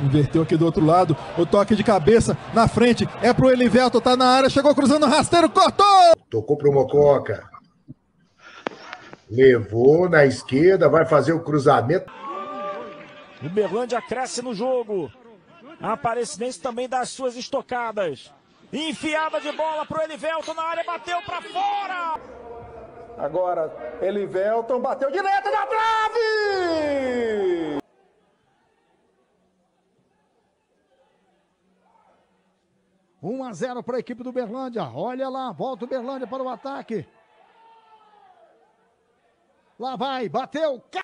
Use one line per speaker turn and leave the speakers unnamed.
Inverteu aqui do outro lado, o toque de cabeça na frente, é pro Elivelton, tá na área, chegou cruzando rasteiro, cortou!
Tocou pro Mococa. Levou na esquerda, vai fazer o cruzamento.
O Uberlândia cresce no jogo. A Aparecidense também dá as suas estocadas. Enfiada de bola pro Elivelton na área, bateu pra fora!
Agora, Elivelton bateu direto na trave!
1-0 para a equipe do Uberlândia. Olha lá, volta o Uberlândia para o ataque. Lá vai, bateu,